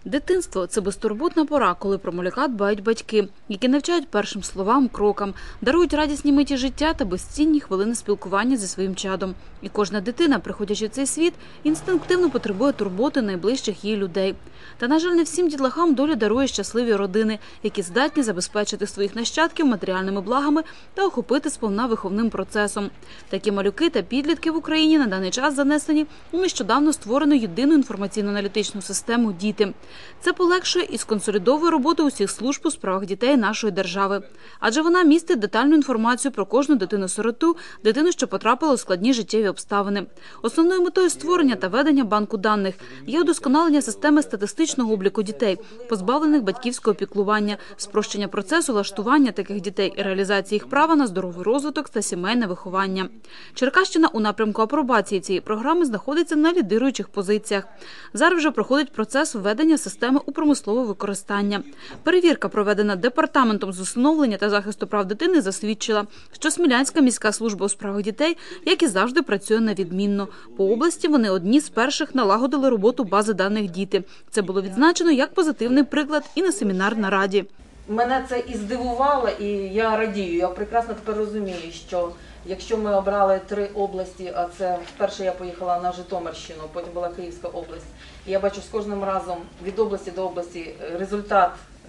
Дитинство – це безтурботна пора, коли про малюка дбають батьки, які навчають першим словам, крокам, дарують радісні миті життя та безцінні хвилини спілкування зі своїм чадом. І кожна дитина, приходячи в цей світ, інстинктивно потребує турботи найближчих їй людей. Та, на жаль, не всім дітлахам доля дарує щасливі родини, які здатні забезпечити своїх нащадків матеріальними благами та охопити сповна виховним процесом. Такі малюки та підлітки в Україні на даний час занесені у нещодавно створену єдину інформаційно-аналітичну систему «Діти». Це полегшує і сконсолідовує роботу усіх служб у справах дітей нашої держави. Адже вона містить детальну інформацію про кожну дитину-сироту, дитину, що потрапила у складні життєві обставини. Основною метою створення та ведення банку даних є удосконалення системи статистичного обліку дітей, позбавлених батьківського піклування, спрощення процесу влаштування таких дітей і реалізації їх права на здоровий розвиток та сімейне виховання. Черкащина у напрямку апробації цієї програми знаходиться на лідируючих позиціях. Зараз вже проходить процес введення системи у промислове використання. Перевірка, проведена Департаментом з усиновлення та захисту прав дитини, засвідчила, що Смілянська міська служба у справах дітей, як і завжди, працює на відмінно. По області вони одні з перших налагодили роботу бази даних «Діти». Це було відзначено як позитивний приклад і на семінар-нараді. Мене це і здивувало, і я радію. Я прекрасно тепер розумію, що якщо ми обрали 3 області, а це вперше я поїхала на Житомирщину, потім була Київська область, і я бачу з кожним разом від області до області результат,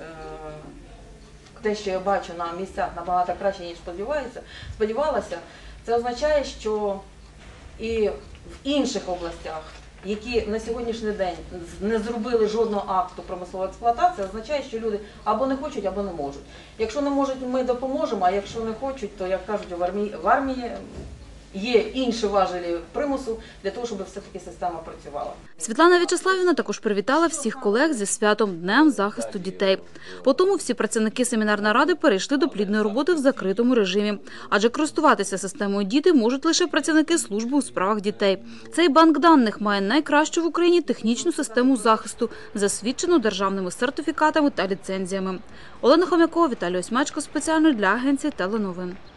те, що я бачу на місцях, набагато краще, ніж сподівалася, це означає, що і в інших областях, які на сьогоднішній день не зробили жодного акту промислової експлуатації, означає, що люди або не хочуть, або не можуть. Якщо не можуть, ми допоможемо, а якщо не хочуть, то, як кажуть, в армії є інші важелі примусу для того, щоб все-таки система працювала. Світлана В'ячеславівна також привітала всіх колег зі святом Днем захисту дітей. Потому всі працівники семінар-наради перейшли до плідної роботи в закритому режимі. Адже користуватися системою «Діти» можуть лише працівники служби у справах дітей. Цей банк даних має найкращу в Україні технічну систему захисту, засвідчену державними сертифікатами та ліцензіями. Олена Хомякова, Віталій Осьмачко спеціально для агенції теленовин.